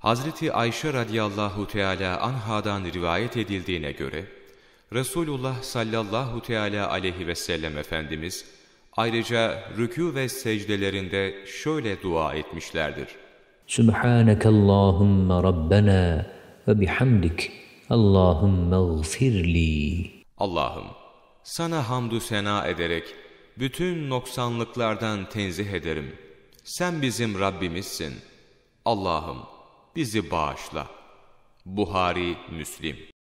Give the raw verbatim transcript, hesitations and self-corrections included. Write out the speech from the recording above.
Hazreti Ayşe radıyallahu teala anhadan rivayet edildiğine göre, Resulullah sallallahu teala aleyhi ve sellem Efendimiz, ayrıca rükû ve secdelerinde şöyle dua etmişlerdir. Subhaneke Allahümme Rabbena ve bihamdik Allahümme gfirli. Allah'ım, sana hamdü sena ederek bütün noksanlıklardan tenzih ederim. Sen bizim Rabbimizsin. Allah'ım, bizi bağışla. Buhari, Müslim.